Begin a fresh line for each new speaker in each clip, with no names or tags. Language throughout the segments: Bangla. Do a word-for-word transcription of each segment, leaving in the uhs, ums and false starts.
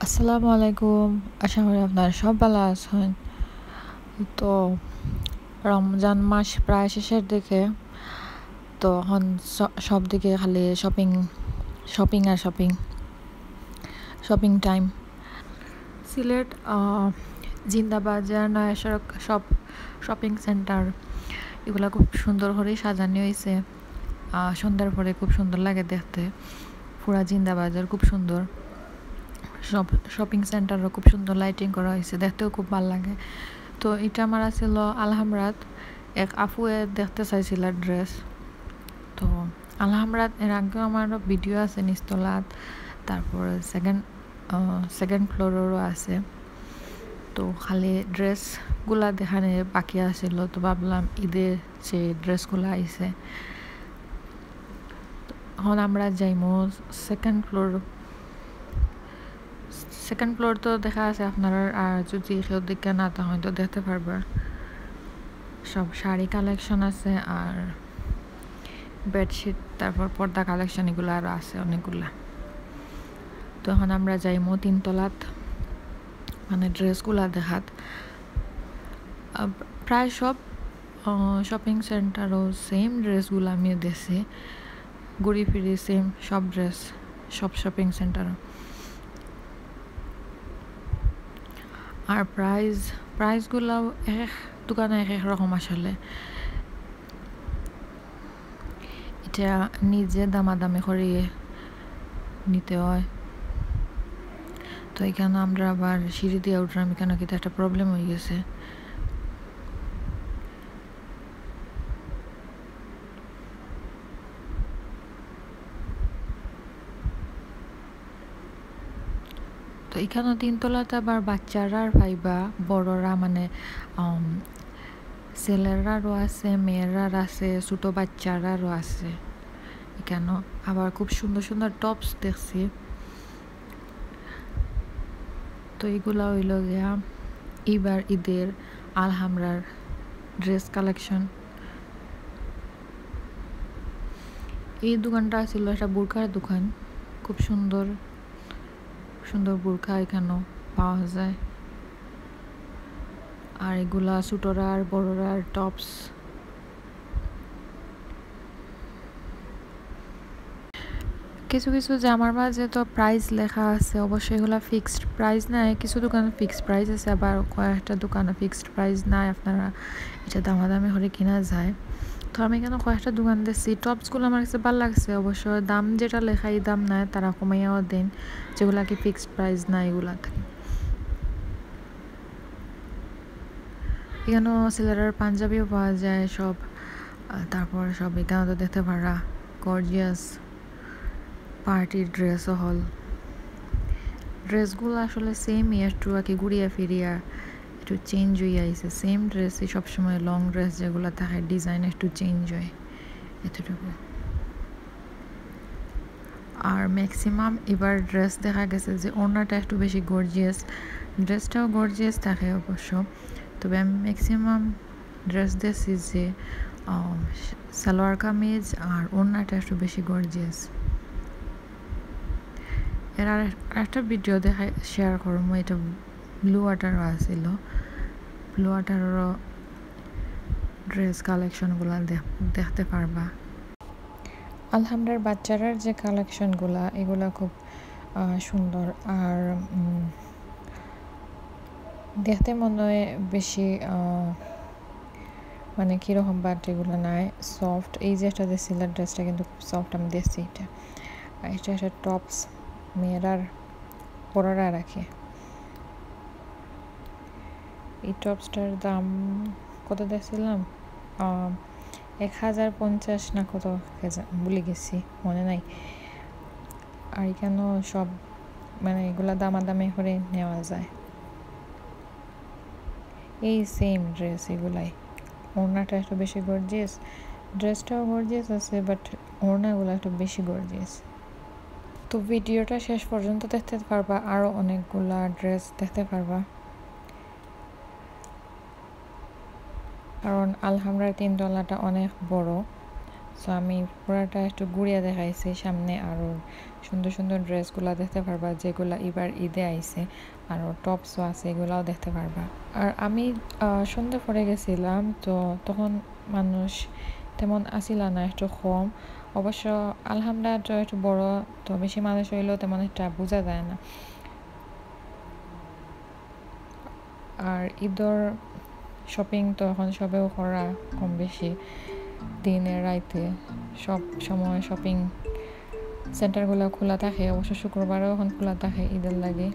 আসসালামু আলাইকুম। আশা করি আপনারা সব ভালো আছেন। তো রমজান মাস প্রায় শেষের দিকে, তো এখন সব দিকে খালি শপিং শপিং আর shopping shopping time. Sylhet Zindabazar নয়া সড়ক সব শপিং সেন্টার এগুলা খুব সুন্দর করে সাজানো হয়েছে। সন্ধ্যার পরে খুব সুন্দর লাগে দেখতে। পুরা জিন্দাবাজার খুব সুন্দর, সব শপিং সেন্টারও খুব সুন্দর লাইটিং করা হয়েছে, দেখতেও খুব ভালো লাগে। তো এটা আমার ছিল আলহামরাত, এক আফুয়ে দেখতে চাইছিল ড্রেস। তো আলহামরাত এর আগেও আমার ভিডিও আছে নিস্তলাত, তারপর সেকেন্ড সেকেন্ড ফ্লোরেরও আছে। তো খালি ড্রেসগুলা দেখানে বাকি আসছিল, তো ভাবলাম ঈদের যে ড্রেসগুলো আইছে এখন আমরা যাইমো সেকেন্ড ফ্লোর। সেকেন্ড ফ্লোর তো দেখা আছে আপনারা, আর যদি কেউ দিকে না তা হয়তো দেখতে পারবে। সব শাড়ি কালেকশন আছে আর বেডশিট, তারপর পর্দা কালেকশন এগুলো আরও আছে অনেকগুলা। তো এখন আমরা যাইমো তিনতলাত, মানে ড্রেসগুলা দেখাত। প্রায় সব শপিং সেন্টারও সেম ড্রেসগুলো আমি দেখছি, ঘুরি ফিরি সেম সব ড্রেস সব শপিং সেন্টারও। আর প্রাইস প্রাইসগুলো এক দোকানে এক এক রকম আসলে। এটা নিজে দামাদামি করিয়ে নিতে হয়। তো এখানে আমরা আবার সিঁড়ি দিয়ে উঠলাম, এখানে কিন্তু একটা প্রবলেম হয়ে গেছে। তো এখানে তিনতলাতে আবার বাচ্চারা আর ভাইবা বড়রা, মানে ছেলেরারও আছে, মেয়েরার আছে, ছোটো বাচ্চারারও আছে। এখানে আবার খুব সুন্দর সুন্দর টপস দেখছি। তো এগুলা হইল গিয়া এবার ঈদের আলহামরার ড্রেস কালেকশন। এই দোকানটা ছিল একটা বোরকার দোকান, খুব সুন্দর সুন্দর বোরকা এখানেও পাওয়া যায়। আর এগুলা ছোটরা আর বড়রা টপস। কিছু কিছু জামার মাঝে তো প্রাইস লেখা আছে, অবশ্যই এগুলো ফিক্সড প্রাইস নাই। কিছু দোকানে ফিক্সড প্রাইস আছে, আবার কয়েকটা দোকানে ফিক্সড প্রাইস নাই, আপনারা এটা দামাদামি করে কিনা যায়। তো আমি এখানে কয়েকটা দোকান দেখছি, টপসগুলো আমার কাছে ভালো লাগছে। অবশ্য দাম যেটা লেখা এই দাম নাই, তারা কমাইয়াও দেন, যেগুলা কি ফিক্সড প্রাইস নাই এগুলা থাকে। এখানেও ছেলেরার পাঞ্জাবিও পাওয়া যায় সব। তারপর সব এখানে তো দেখতে পারা গর্জিয়াস পার্টির ড্রেসও হল। ড্রেসগুলো আসলে সেমই, একটু আর কি ঘুরিয়া ফিরিয়া একটু চেঞ্জ হয়ে আইছে। সেম ড্রেসই সবসময়, লং ড্রেস যেগুলো থাকে ডিজাইন একটু চেঞ্জ হয় এতটুকু। আর ম্যাক্সিমাম এবার ড্রেস দেখা গেছে যে ওড়নাটা একটু বেশি গর্জিয়াস, ড্রেসটাও গর্জিয়াস থাকে অবশ্য, তবে আমি ম্যাক্সিমাম ড্রেস দেখছি যে সালোয়ার কামিজ আর ওড়নাটা একটু বেশি গর্জিয়াস। এর আর একটা ভিডিও দেখা শেয়ার করবো, এটা ব্লু ওয়াটারও আসছিল, ব্লু ওয়াটারেরও ড্রেস কালেকশনগুলো দেখতে পারবা। আলহামরার বাচ্চারার যে কালেকশনগুলা এগুলা খুব সুন্দর, আর দেখতে মনে হয় বেশি মানে কীরকম বাট এগুলো নাই, সফট। এই যে একটা দেখছিল ড্রেসটা কিন্তু খুব সফট, আমি দেখছি এটা। আর এটা একটা টপস মেয়েরার পরারা রাখে। এই টপসটার দাম কত দেখছিলাম, এক হাজার পঞ্চাশ না কত ভুলে গেছি, মনে নাই। আর এখানেও সব মানে এগুলা দামাদামি করে নেওয়া যায়। এই সেম ড্রেস এগুলাই, ওড়নাটা একটু বেশি গর্জিয়াস, ড্রেসটাও গর্জিয়াস আছে, বাট ওড়নাগুলো একটু বেশি গর্জিয়াস। তো ভিডিওটা শেষ পর্যন্ত দেখতে পারবা, আরও অনেকগুলা ড্রেস দেখতে পারবা। কারণ আলহামরার তিনতলাটা অনেক বড়, সো আমি পুরাটা একটু ঘুরিয়ে দেখাইছি সামনে। আরও সুন্দর সুন্দর ড্রেসগুলো দেখতে পারবা যেগুলো এবার ঈদে আইছে, আরও টপসও আছে, এগুলাও দেখতে পারবা। আর আমি সন্ধ্যে পরে গেছিলাম, তো তখন মানুষ তেমন আসিল না, একটু কম। অবশ্য আলহামরাটা একটু বড়, তো বেশি মানুষ হইলেও তেমন একটা বোঝা যায় না। আর ঈদর শপিং তো এখন সবেও করা কম বেশি, দিনে রাইতে সব সময় শপিং সেন্টারগুলো খোলা থাকে। অবশ্য শুক্রবারও এখন খোলা থাকে ঈদের লাগে।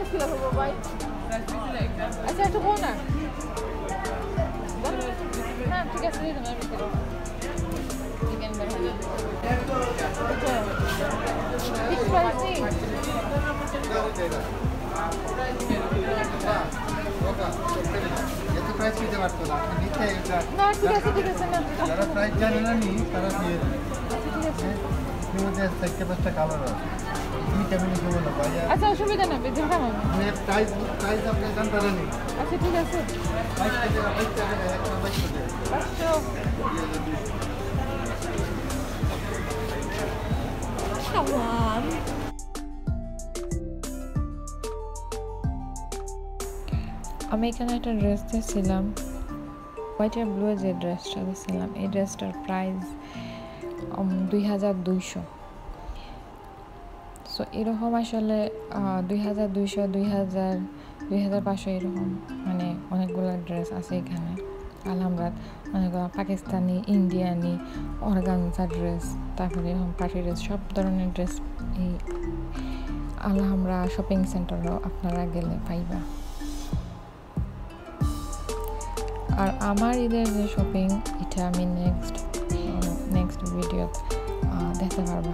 কিলো হবে ভাই আচ্ছা একটু বল না না ঠিক আছে দিন না ভিতরে চিকেন বানাবো আচ্ছা ফিক্স প্রাইস নেই
এত প্রাইস দিতে পারতো না নিচে এটা
না ঠিক আছে ঠিক আছে না
যারা প্রাইস জানে না নি তারা দিয়ে দেবে
আচ্ছা ঠিক আছে
এর মধ্যে চারটে পাঁচটা কালার আছে দুইটা মিনিট হলো না ভাই
আচ্ছা অসুবিধা না বেজন খাবো
মানে প্রাইস প্রাইস আপনি জানতে পারেন
আচ্ছা ঠিক আছে
প্রাইস থেকে প্রাইস থেকে একটা প্রাইস করে
পাঁচশো Come আমি এখানে একটা ড্রেস দিয়েছিলাম হোয়াইট আর ব্লু যে ড্রেসটা দিয়েছিলাম এই ড্রেসটার প্রাইস দুই হাজার দুইশো সো এরকম আসলে দুই হাজার দুইশো দুই হাজার দুই হাজার পাঁচশো এরকম মানে অনেকগুলো ড্রেস আছে এখানে আলহামরাত অনেকগুলো পাকিস্তানি ইন্ডিয়ানি অর্গানজা ড্রেস তারপরে এরকম পার্টি ড্রেস সব ধরনের ড্রেস এই আলহামরা শপিং সেন্টারও আপনারা গেলে পাইবা আর আমার ঈদের যে শপিং এটা আমি নেক্সট নেক্সট ভিডিও দেখতে পারবা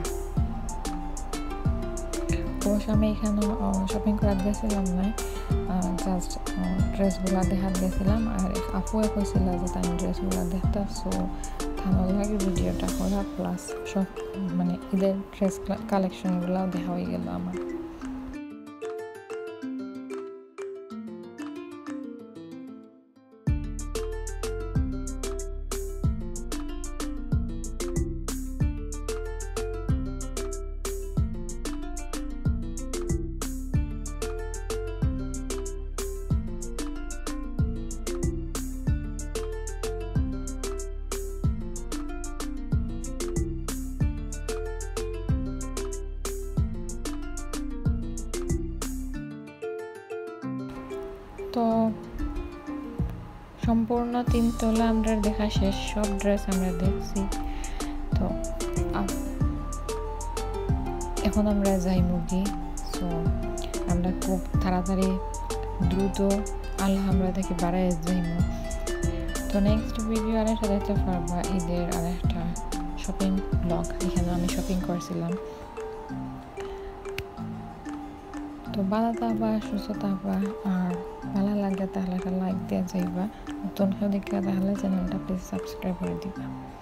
অবশ্য আমি এখানে শপিং করার গেছিলাম না জাস্ট ড্রেসগুলো দেখার গেছিলাম আর আপুয়ে কইছিল যে তাই ড্রেসগুলো দেখতে সো ভালো লাগে ভিডিওটা করা প্লাস সব মানে ঈদের ড্রেস কালেকশনগুলো দেখা হয়ে গেল আমার তো সম্পূর্ণ তিন তলা আমরা দেখা শেষ সব ড্রেস আমরা দেখছি তো এখন আমরা যাই মুগি সো আমরা খুব তাড়াতাড়ি দ্রুত আলহামরা থেকে বাড়াই যাইমু তো নেক্সট ভিডিও আর একটা দেখতে পারবা ঈদের আর একটা শপিং ব্লগ এখানে আমি শপিং করছিলাম তো ভালো থাকবা সুস্থ থাকবা আর ভালো লাগে তাহলে একটা লাইক দিয়ে যাইবা নতুন কেউ দেখে তাহলে চ্যানেলটা প্লিজ সাবস্ক্রাইব করে দিবা